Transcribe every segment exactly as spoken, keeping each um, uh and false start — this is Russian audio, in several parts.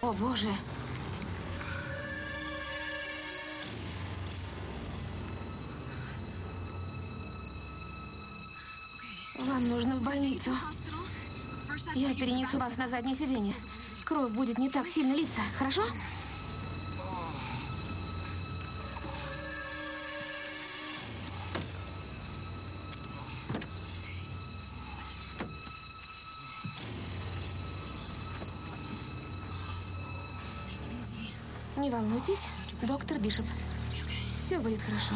О, боже. Вам нужно в больницу. Я перенесу вас на заднее сиденье. Кровь будет не так сильно литься, хорошо? Не волнуйтесь, доктор Бишоп. Все будет хорошо.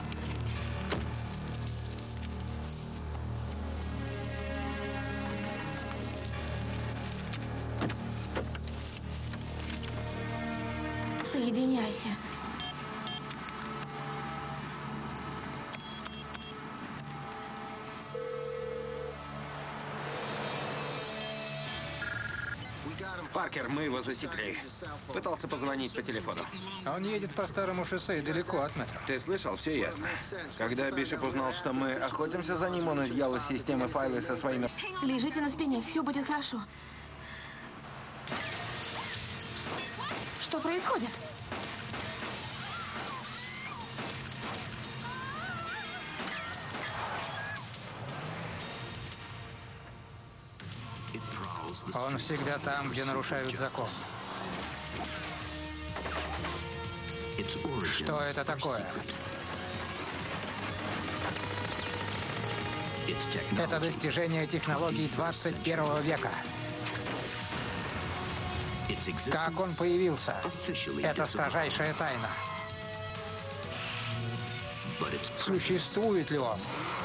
Соединяйся. Паркер, мы его засекли. Пытался позвонить по телефону. Он едет по старому шоссе далеко от метро. Ты слышал? Все ясно. Когда Бишоп узнал, что мы охотимся за ним, он изъял из системы файлы со своими... Лежите на спине, все будет хорошо. Что происходит? Он всегда там, где нарушают закон. Что это такое? Это достижение технологий двадцать первого века. Как он появился? Это строжайшая тайна. Существует ли он?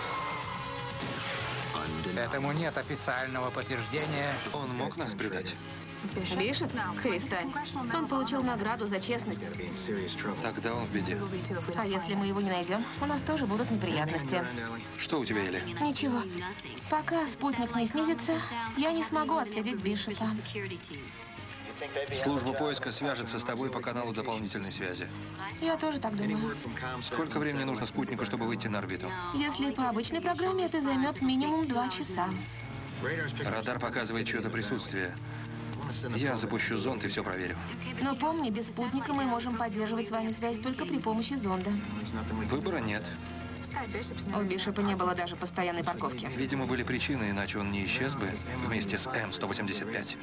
Этому нет официального подтверждения. Он мог нас предать? Бишоп? Перестань. Он получил награду за честность. Тогда он в беде. А если мы его не найдем, у нас тоже будут неприятности. Что у тебя, Элли? Ничего. Пока спутник не снизится, я не смогу отследить Бишопа. Служба поиска свяжется с тобой по каналу дополнительной связи. Я тоже так думаю. Сколько времени нужно спутнику, чтобы выйти на орбиту? Если по обычной программе, это займет минимум два часа. Радар показывает чье-то присутствие. Я запущу зонд и все проверю. Но помни, без спутника мы можем поддерживать с вами связь только при помощи зонда. Выбора нет. У Бишопа не было даже постоянной парковки. Видимо, были причины, иначе он не исчез бы вместе с Эм сто восемьдесят пять.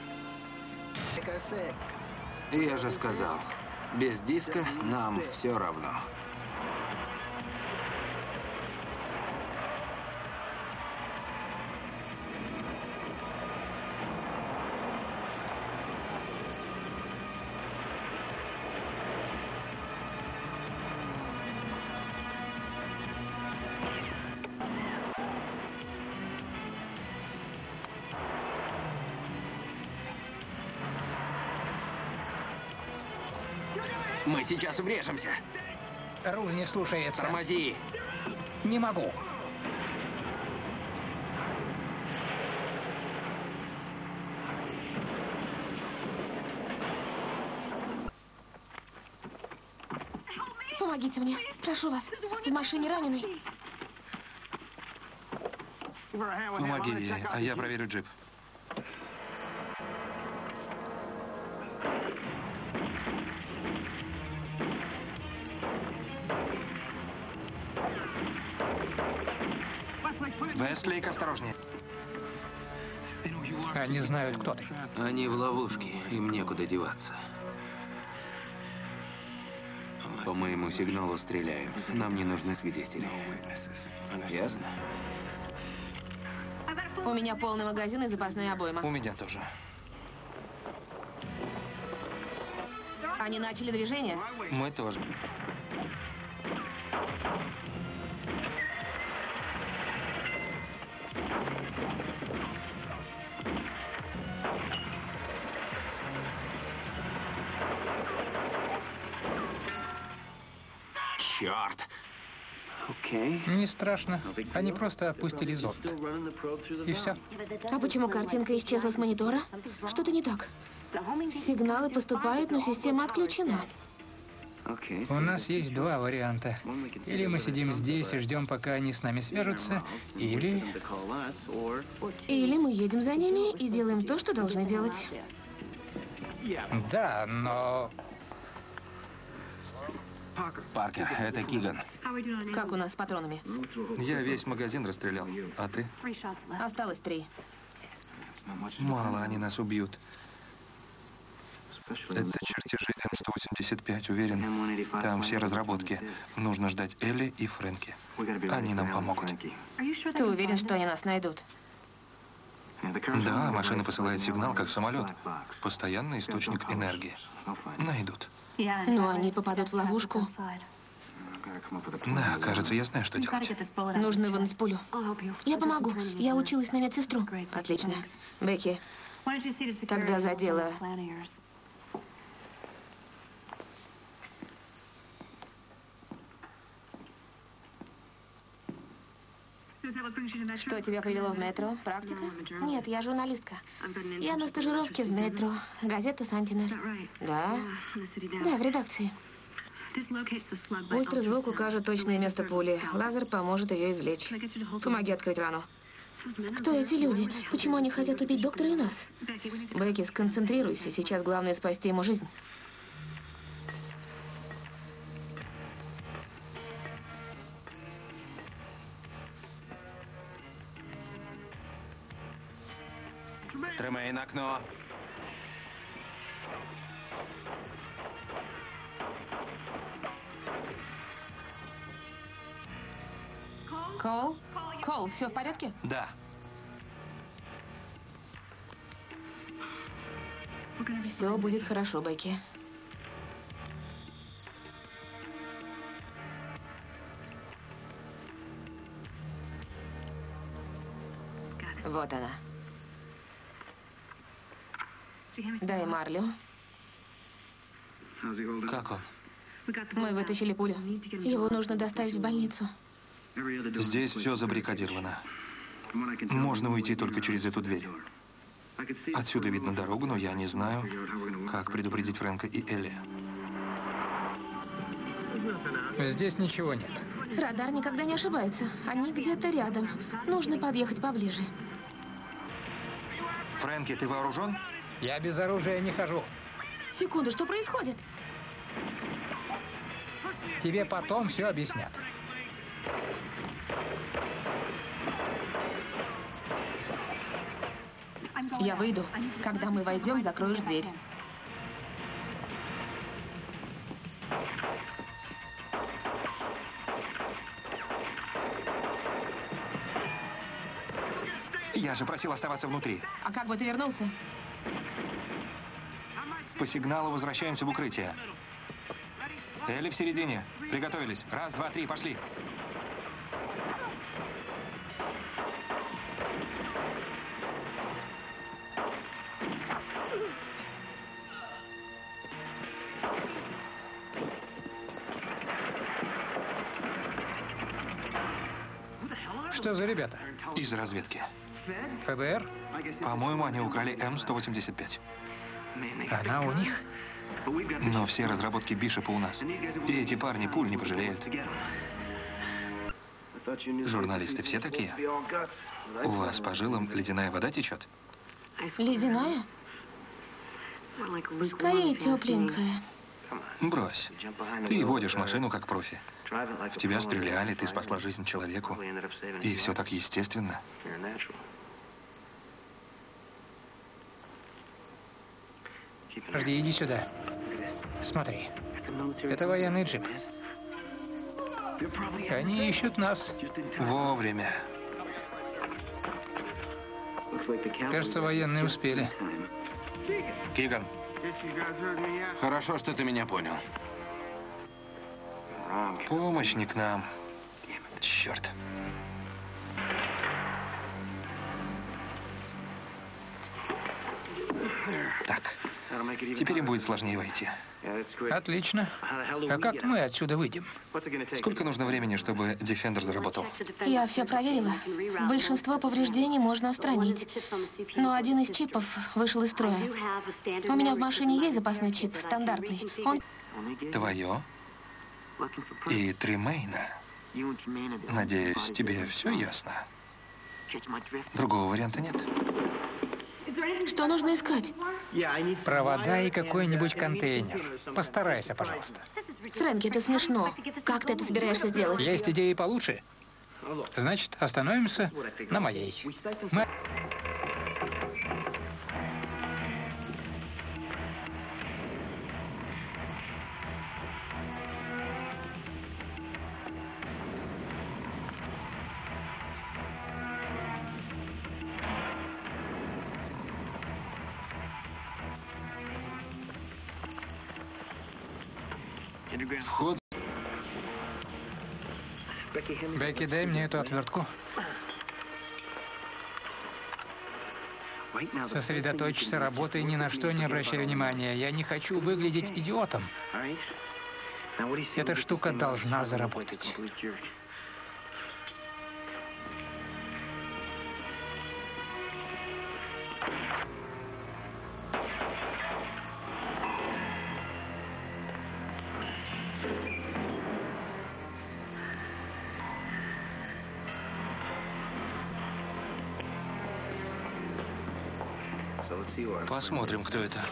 Я же сказал, без диска нам все равно. Мы сейчас врежемся. Руль не слушается. Тормози. Не могу. Помогите мне, прошу вас. В машине раненый. Помоги ей, а я проверю джип. Вестлейк, осторожнее. Они знают, кто ты. Они в ловушке, им некуда деваться. По моему сигналу стреляем. Нам не нужны свидетели. Ясно? У меня полный магазин и запасная обойма. У меня тоже. Они начали движение? Мы тоже. Черт! Не страшно. Они просто опустили зонд. И все. А почему картинка исчезла с монитора? Что-то не так. Сигналы поступают, но система отключена. У нас есть два варианта. Или мы сидим здесь и ждем, пока они с нами свяжутся, или... Или мы едем за ними и делаем то, что должны делать. Да, но... Паркер, это Киган. Как у нас с патронами? Я весь магазин расстрелял. А ты? Осталось три. Мало, они нас убьют. Это чертежи эм сто восемьдесят пять, уверен. Там все разработки. Нужно ждать Элли и Фрэнки. Они нам помогут. Ты уверен, что они нас найдут? Да, машина посылает сигнал, как самолет. Постоянный источник энергии. Найдут. Но они попадут в ловушку. Да, кажется, я знаю, что делать. Нужно вынуть пулю. Я помогу. Я училась на медсестру. Отлично. Бекки, когда за дело... Что тебя привело в метро? Практика? Нет, я журналистка. Я на стажировке в метро. Газета «Сантинель». Да? Да, в редакции. Ультразвук укажет точное место пули. Лазер поможет ее извлечь. Помоги открыть рану. Кто эти люди? Почему они хотят убить доктора и нас? Бекки, сконцентрируйся. Сейчас главное спасти ему жизнь. Тремейн, окно. Кол? Кол, все в порядке? Да. Все будет хорошо, Бекки. Вот она. Дай Марлю. Как он? Мы вытащили пулю. Его нужно доставить в больницу. Здесь все забаррикадировано. Можно уйти только через эту дверь. Отсюда видно дорогу, но я не знаю, как предупредить Фрэнка и Элли. Здесь ничего нет. Радар никогда не ошибается. Они где-то рядом. Нужно подъехать поближе. Фрэнки, ты вооружен? Я без оружия не хожу. Секунду, что происходит? Тебе потом все объяснят. Я выйду. Когда мы войдем, закроешь дверь. Я же просил оставаться внутри. А как бы ты вернулся? По сигналу возвращаемся в укрытие. Элли в середине. Приготовились. Раз, два, три, пошли. Что за ребята? Из разведки. ФБР? По-моему, они украли эм сто восемьдесят пять. Она у них? Но все разработки Бишопа у нас. И эти парни пуль не пожалеют. Журналисты все такие? У вас по жилам ледяная вода течет? Ледяная? Скорее тепленькая. Брось. Ты водишь машину как профи. В тебя стреляли, ты спасла жизнь человеку. И все так естественно. Жди, иди сюда. Смотри. Это военный джип. Они ищут нас. Вовремя. Кажется, военные успели. Киган. Хорошо, что ты меня понял. Помощь не к нам. Черт. Так. Теперь им будет сложнее войти. Отлично. А как мы отсюда выйдем? Сколько нужно времени, чтобы Defender заработал? Я все проверила. Большинство повреждений можно устранить. Но один из чипов вышел из строя. У меня в машине есть запасной чип, стандартный. Он... Твое и Тремейна. Надеюсь, тебе все ясно? Другого варианта нет. Что нужно искать? Провода и какой-нибудь контейнер. Постарайся, пожалуйста. Фрэнки, это смешно. Как ты это собираешься сделать? Есть идеи получше? Значит, остановимся на моей. Мы... Вход. Бекки, дай мне эту отвертку. Сосредоточься, работай, ни на что не обращай внимания. Я не хочу выглядеть идиотом. Эта штука должна заработать. Посмотрим, кто это.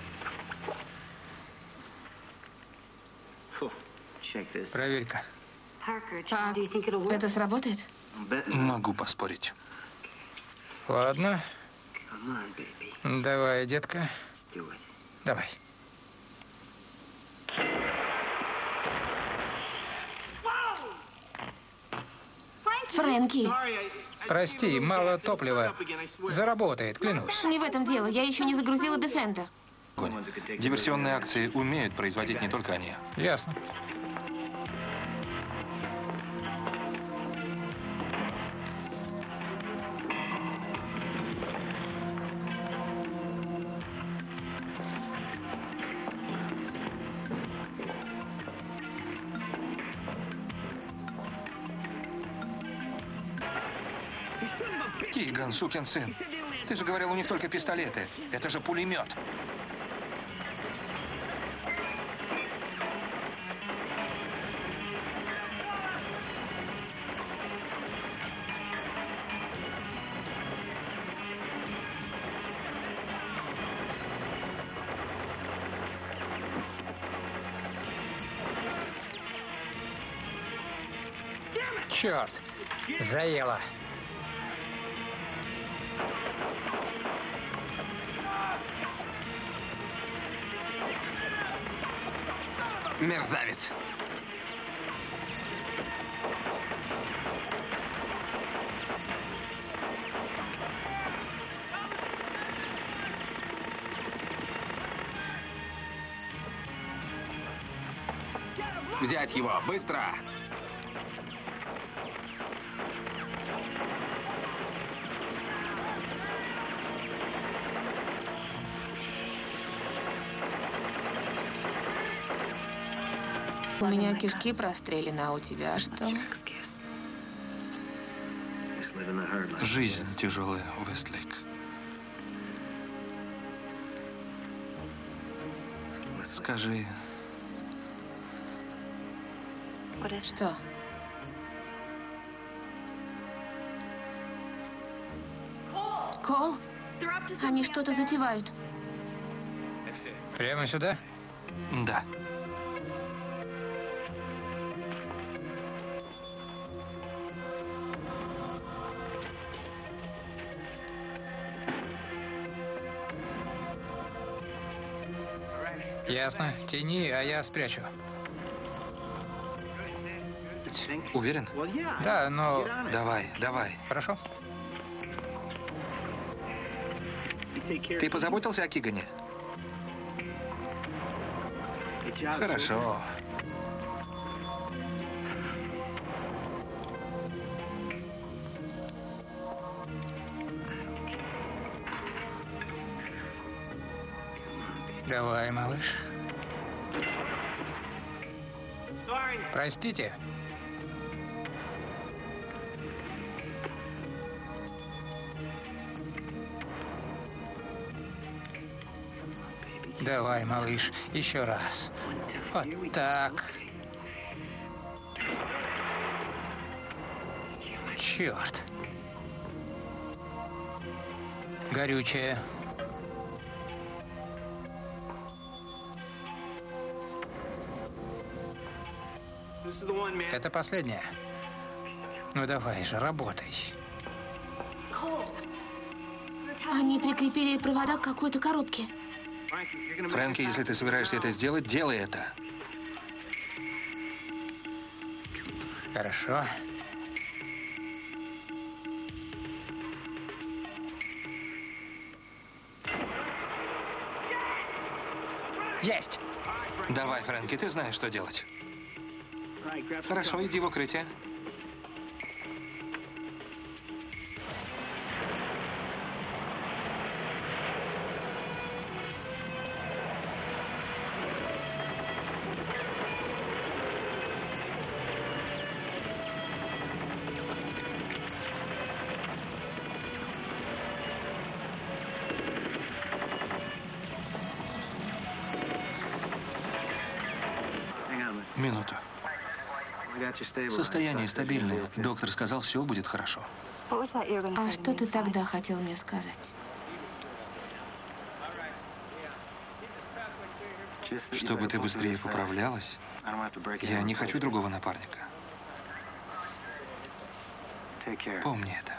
Проверь-ка. А это сработает? Могу поспорить. Ладно. Давай, детка. Давай. Фрэнки, Прости, мало топлива. Заработает, клянусь. не в этом дело. Я еще не загрузила Дефенда. Диверсионные акции умеют производить не только они. Ясно. Киган, сукин сын. Ты же говорил, у них только пистолеты. Это же пулемет. Черт! Заело. Мерзавец. Взять его, быстро! У меня кишки прострелены, а у тебя что? Жизнь тяжелая, Вестлейк. Скажи, Что? Кол? Они что-то затевают. Прямо сюда? да. Ясно. Тяни, а я спрячу. Уверен? Да, но... Давай, давай. Хорошо? Ты позаботился о Кигане? Хорошо. Давай, малыш. Простите. Давай, малыш, еще раз. Вот так. Черт. Горючее. Это последняя. Ну давай же, работай. Они прикрепили провода к какой-то коробке. Фрэнки, если ты собираешься это сделать, делай это. Хорошо. Есть! Давай, Фрэнки, ты знаешь, что делать. Хорошо, иди в укрытие. Минуту. Состояние стабильное. Доктор сказал, все будет хорошо. А что ты тогда хотел мне сказать? Чтобы ты быстрее поправлялась, я не хочу другого напарника. Помни это.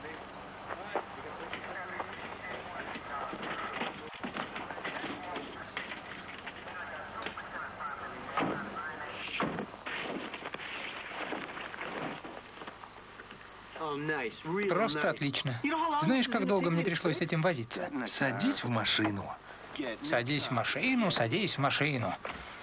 Просто отлично. Знаешь, как долго мне пришлось с этим возиться? Садись в машину. Садись в машину, садись в машину.